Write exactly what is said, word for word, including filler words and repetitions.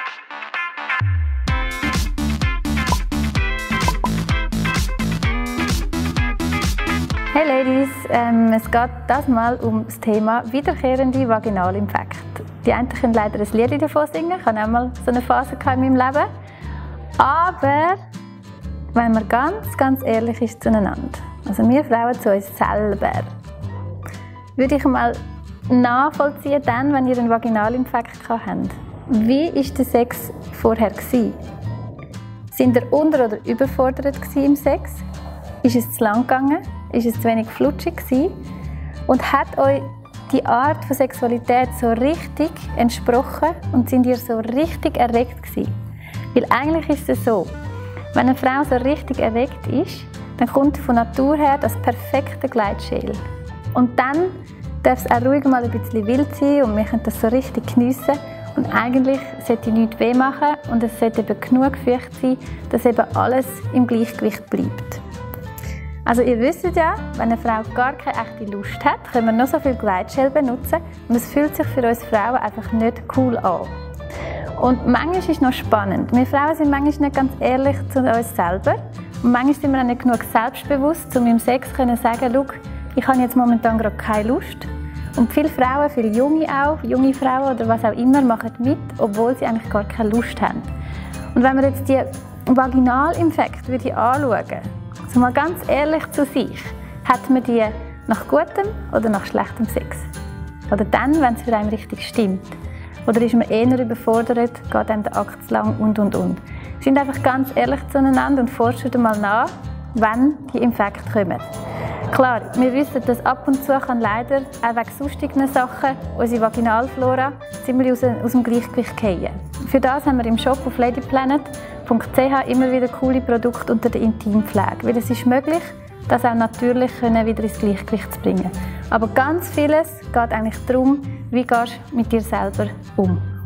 Hey Ladies, ähm, es geht das Mal um das Thema wiederkehrende Vaginalinfekte. Die einen können leider ein Lied davon singen, ich hatte auch mal so eine Phase in meinem Leben. Aber wenn man ganz, ganz ehrlich ist zueinander, also wir Frauen zu uns selber, würde ich mal nachvollziehen, dann, wenn ihr einen Vaginalinfekt habt. Wie war der Sex vorher? Sind ihr unter- oder überfordert im Sex? Ist es zu lang gegangen? Ist es zu wenig flutschig gewesen? Und hat euch die Art von Sexualität so richtig entsprochen und sind ihr so richtig erregt gewesen? Weil eigentlich ist es so, wenn eine Frau so richtig erregt ist, dann kommt von Natur her das perfekte Gleitschäl. Und dann darf es auch ruhig mal ein bisschen wild sein und wir können das so richtig geniessen. Und eigentlich sollte nichts weh machen und es sollte eben genug feucht sein, dass eben alles im Gleichgewicht bleibt. Also ihr wisst ja, wenn eine Frau gar keine echte Lust hat, können wir noch so viel Gleitschäl benutzen und es fühlt sich für uns Frauen einfach nicht cool an. Und manchmal ist es noch spannend. Wir Frauen sind manchmal nicht ganz ehrlich zu uns selber und manchmal sind wir auch nicht genug selbstbewusst, um im Sex zu sagen, schau, ich habe jetzt momentan gerade keine Lust. Und viele Frauen, viele Junge auch, junge Frauen oder was auch immer, machen mit, obwohl sie eigentlich gar keine Lust haben. Und wenn wir jetzt die Vaginalinfekte anschauen, also mal ganz ehrlich zu sich, hat man die nach gutem oder nach schlechtem Sex? Oder dann, wenn es für einen richtig stimmt? Oder ist man eher überfordert, geht einem der Akt zu lang und und und? Sind einfach ganz ehrlich zueinander und forschen mal nach, wann die Infekte kommen. Klar, wir wissen, dass ab und zu kann leider auch wegen sonstigen Sachen unsere Vaginalflora ziemlich aus, aus dem Gleichgewicht fallen. Für das haben wir im Shop auf ladyplanet punkt c h immer wieder coole Produkte unter der Intimpflege, weil es ist möglich, das auch natürlich wieder ins Gleichgewicht zu bringen. Aber ganz vieles geht eigentlich darum, wie gehst du mit dir selber um.